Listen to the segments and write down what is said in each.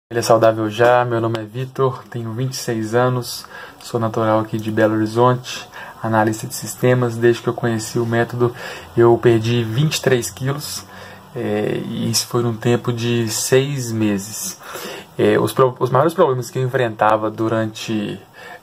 Ele é saudável já, meu nome é Vitor, tenho 26 anos, sou natural aqui de Belo Horizonte, analista de sistemas. Desde que eu conheci o método eu perdi 23 quilos, e isso foi num tempo de 6 meses. Os maiores problemas que eu enfrentava durante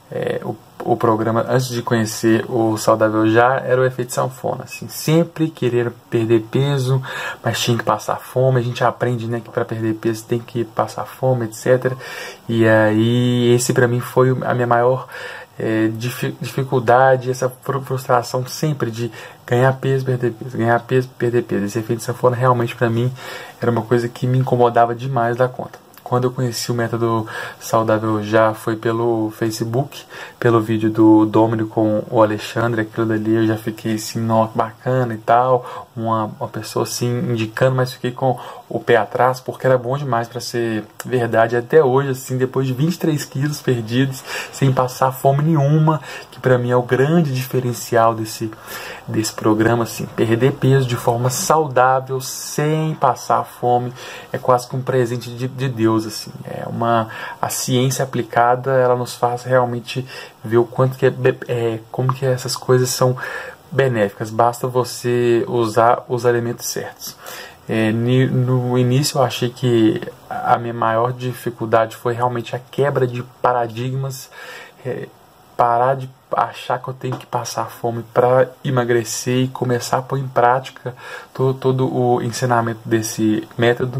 o programa, antes de conhecer o Saudável Já, era o efeito sanfona, assim, sempre querer perder peso, mas tinha que passar fome. A gente aprende, né, que para perder peso tem que passar fome, etc. E aí esse para mim foi a minha maior dificuldade, essa frustração sempre de ganhar peso, perder peso, ganhar peso, perder peso. Esse efeito sanfona realmente para mim era uma coisa que me incomodava demais da conta. Quando eu conheci o método Saudável Já foi pelo Facebook, pelo vídeo do Domino com o Alexandre. Aquilo dali eu já fiquei assim, nó, bacana e tal, uma pessoa assim indicando, mas fiquei com o pé atrás, porque era bom demais para ser verdade. Até hoje, assim, depois de 23 quilos perdidos, sem passar fome nenhuma, que para mim é o grande diferencial desse programa, assim, perder peso de forma saudável, sem passar fome, é quase que um presente de Deus. Assim, a ciência aplicada, ela nos faz realmente ver o quanto que como que essas coisas são benéficas. Basta você usar os alimentos certos. No início eu achei que a minha maior dificuldade foi realmente a quebra de paradigmas, parar de achar que eu tenho que passar fome para emagrecer e começar a pôr em prática todo o ensinamento desse método.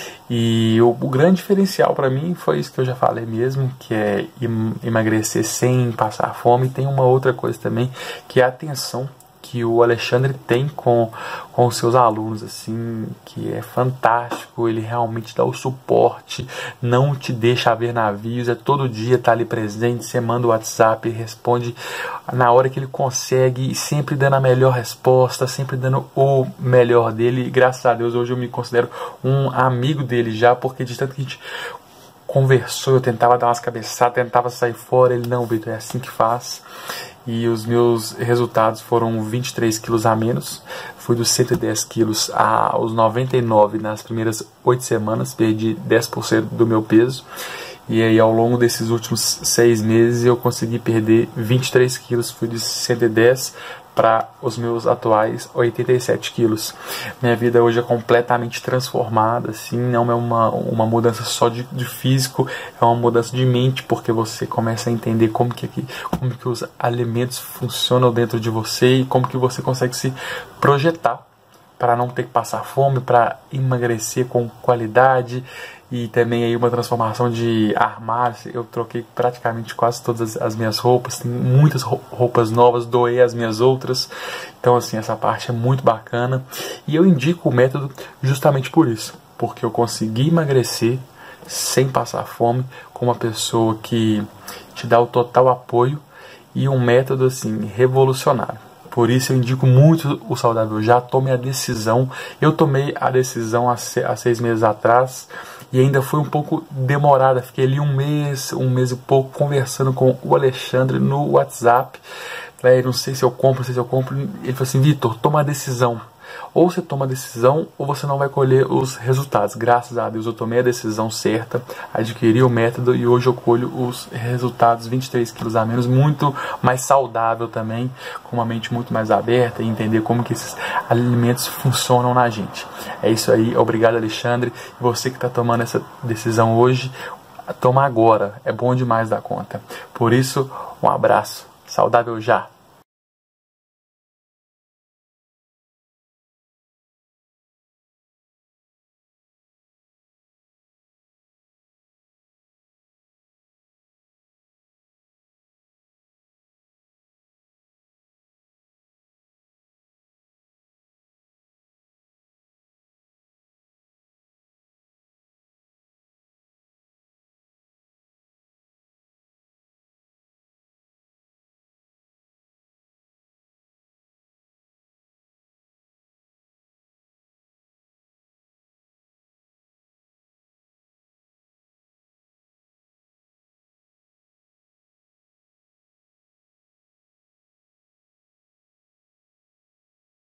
E o grande diferencial para mim foi isso que eu já falei mesmo, que é emagrecer sem passar fome. E tem uma outra coisa também, que é a atenção que o Alexandre tem com os seus alunos, assim, que é fantástico. Ele realmente dá o suporte, não te deixa ver navios, todo dia tá ali presente. Você manda o WhatsApp, ele responde na hora que ele consegue, sempre dando a melhor resposta, sempre dando o melhor dele. E graças a Deus hoje eu me considero um amigo dele já, porque de tanto que a gente conversou, eu tentava dar umas cabeçadas, tentava sair fora, ele: não, Vitor, é assim que faz. E os meus resultados foram 23 quilos a menos. Fui dos 110 quilos aos 99 nas primeiras 8 semanas, perdi 10% do meu peso. E aí ao longo desses últimos 6 meses eu consegui perder 23 quilos, fui de 110 para os meus atuais 87 quilos. Minha vida hoje é completamente transformada, assim, não é uma mudança só de físico, é uma mudança de mente, porque você começa a entender como que os alimentos funcionam dentro de você e como que você consegue se projetar para não ter que passar fome, para emagrecer com qualidade. E também aí uma transformação de armário. Eu troquei praticamente quase todas as minhas roupas, tem muitas roupas novas, doei as minhas outras. Então assim, essa parte é muito bacana. E eu indico o método justamente por isso, porque eu consegui emagrecer sem passar fome, com uma pessoa que te dá o total apoio, e um método assim revolucionário. Por isso eu indico muito o Saudável Já. Tome a decisão. Eu tomei a decisão há 6 meses atrás e ainda foi um pouco demorada. Fiquei ali um mês e pouco conversando com o Alexandre no WhatsApp. Não sei se eu compro, Ele falou assim: Vitor, toma a decisão. Ou você toma a decisão ou você não vai colher os resultados. Graças a Deus eu tomei a decisão certa, adquiri o método e hoje eu colho os resultados, 23 quilos a menos, muito mais saudável também, com uma mente muito mais aberta e entender como que esses alimentos funcionam na gente. É isso aí, obrigado, Alexandre. E você que está tomando essa decisão hoje, toma agora, é bom demais da conta. Por isso, um abraço, Saudável Já!